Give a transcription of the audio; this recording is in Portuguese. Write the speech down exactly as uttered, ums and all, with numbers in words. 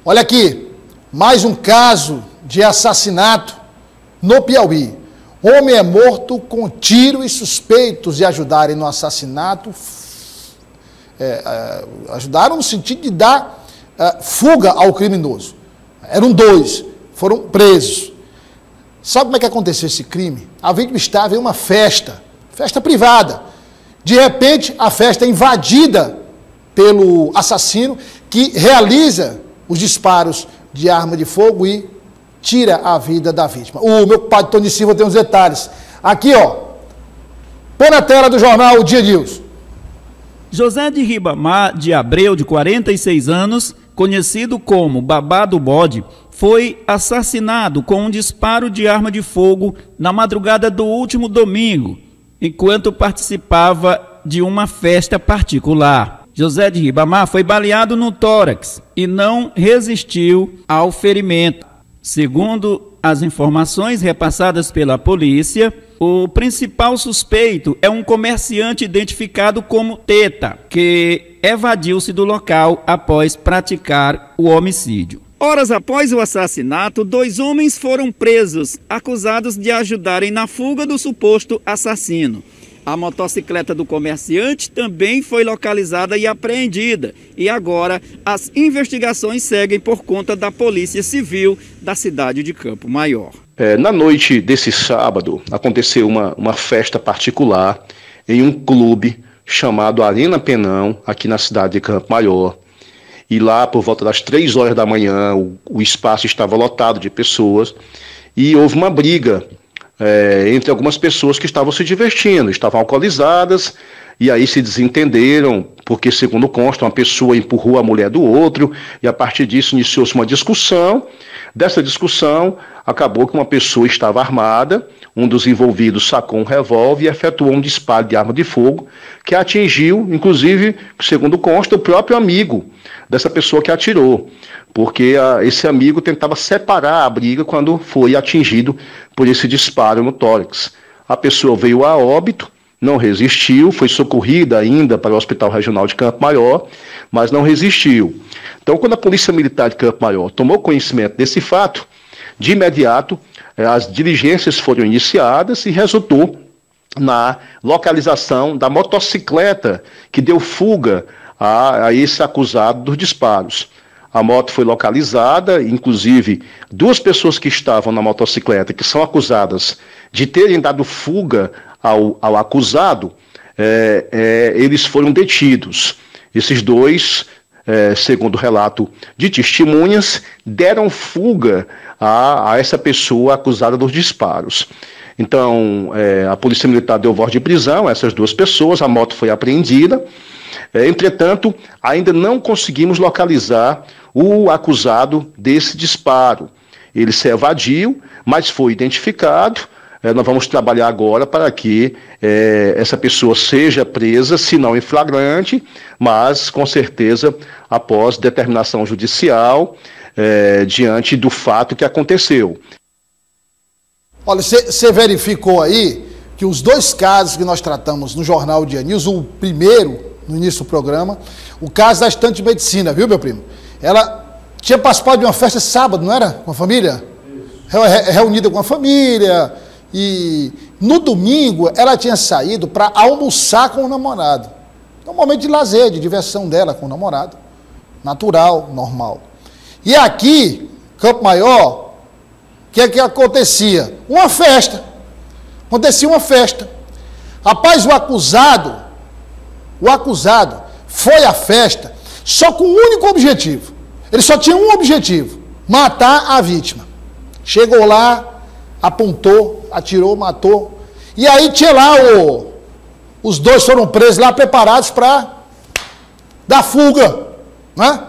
Olha aqui, mais um caso de assassinato no Piauí. Homem é morto com tiro e suspeitos de ajudarem no assassinato, é, é, ajudaram no sentido de dar é, fuga ao criminoso. Eram dois, foram presos. Sabe como é que aconteceu esse crime? A vítima estava em uma festa, festa privada. De repente, a festa é invadida pelo assassino, que realiza os disparos de arma de fogo e tira a vida da vítima. O meu compadre Tony Silva tem uns detalhes. Aqui, ó, põe na tela do jornal O Dia News. José de Ribamar de Abreu, de quarenta e seis anos, conhecido como Babá do Bode, foi assassinado com um disparo de arma de fogo na madrugada do último domingo, enquanto participava de uma festa particular. José de Ribamar foi baleado no tórax e não resistiu ao ferimento. Segundo as informações repassadas pela polícia, o principal suspeito é um comerciante identificado como Teta, que evadiu-se do local após praticar o homicídio. Horas após o assassinato, dois homens foram presos, acusados de ajudarem na fuga do suposto assassino. A motocicleta do comerciante também foi localizada e apreendida. E agora as investigações seguem por conta da Polícia Civil da cidade de Campo Maior. É, na noite desse sábado, aconteceu uma, uma festa particular em um clube chamado Arena Penão, aqui na cidade de Campo Maior. E lá, por volta das três horas da manhã, o, o espaço estava lotado de pessoas e houve uma briga É, entre algumas pessoas que estavam se divertindo, estavam alcoolizadas, e aí se desentenderam, porque, segundo consta, uma pessoa empurrou a mulher do outro, e a partir disso iniciou-se uma discussão. Dessa discussão, acabou que uma pessoa estava armada, um dos envolvidos sacou um revólver e efetuou um disparo de arma de fogo, que atingiu, inclusive, segundo consta, o próprio amigo dessa pessoa que atirou, porque a, esse amigo tentava separar a briga quando foi atingido por esse disparo no tórax. A pessoa veio a óbito, não resistiu, foi socorrida ainda para o Hospital Regional de Campo Maior, mas não resistiu. Então, quando a Polícia Militar de Campo Maior tomou conhecimento desse fato, de imediato as diligências foram iniciadas e resultou na localização da motocicleta que deu fuga a, a esse acusado dos disparos. A moto foi localizada, inclusive duas pessoas que estavam na motocicleta, que são acusadas de terem dado fuga ao, ao acusado, é, é, eles foram detidos. Esses dois, é, segundo o relato de testemunhas, deram fuga a, a essa pessoa acusada dos disparos. Então, é, a Polícia Militar deu voz de prisão a essas duas pessoas, a moto foi apreendida. É, entretanto, ainda não conseguimos localizar o acusado desse disparo. Ele se evadiu, mas foi identificado. É, nós vamos trabalhar agora para que é, essa pessoa seja presa, se não em flagrante, mas com certeza após determinação judicial, é, diante do fato que aconteceu. Olha, você verificou aí que os dois casos que nós tratamos no Jornal Dia News, o primeiro, no início do programa, o caso da estudante de medicina, viu, meu primo? Ela tinha participado de uma festa sábado, não era? Com a família? Re reunida com a família. E no domingo ela tinha saído para almoçar com o namorado. É um momento de lazer, de diversão dela com o namorado. Natural, normal. E aqui, Campo Maior, o que é que acontecia? Uma festa. Acontecia uma festa. Rapaz, o acusado, o acusado foi à festa só com um único objetivo. Ele só tinha um objetivo: matar a vítima. Chegou lá, apontou, atirou, matou. E aí tinha lá o... Os dois foram presos lá, preparados para dar fuga, né?